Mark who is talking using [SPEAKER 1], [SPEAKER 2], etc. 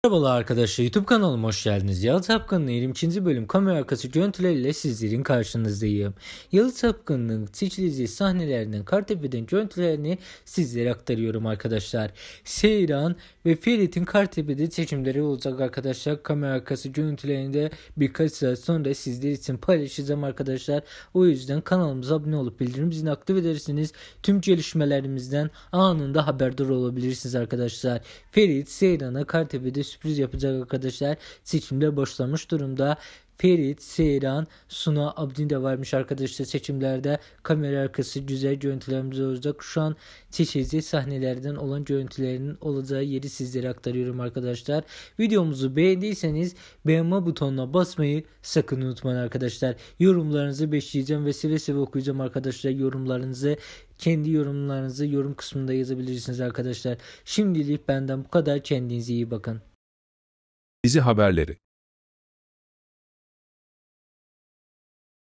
[SPEAKER 1] Merhabalar arkadaşlar, YouTube kanalıma hoş geldiniz. Yalı Çapkın'ın 22. bölüm kamera arkası görüntüleriyle sizlerin karşınızdayım. Yalı Çapkın'ın seçileceği sahnelerinden, Kartepe'den görüntülerini sizlere aktarıyorum arkadaşlar. Seyran ve Ferit'in Kartepe'de seçimleri olacak arkadaşlar. Kamera arkası görüntülerini de birkaç saat sonra sizler için paylaşacağım arkadaşlar. O yüzden kanalımıza abone olup bildirim zilini aktif ederseniz tüm gelişmelerimizden anında haberdar olabilirsiniz arkadaşlar. Ferit, Seyran'a Kartepe'de sürpriz yapacak arkadaşlar. Seçimler başlamış durumda. Ferit, Seyran, Suna, Abdin de varmış arkadaşlar seçimlerde. Kamera arkası güzel görüntülerimiz olacak. Şu an çeşitli sahnelerden olan görüntülerinin olacağı yeri sizlere aktarıyorum arkadaşlar. Videomuzu beğendiyseniz beğenme butonuna basmayı sakın unutmayın arkadaşlar. Yorumlarınızı bekleyeceğim ve seve seve okuyacağım arkadaşlar. Kendi yorumlarınızı yorum kısmında yazabilirsiniz arkadaşlar. Şimdilik benden bu kadar. Kendinize iyi bakın.
[SPEAKER 2] Dizi haberleri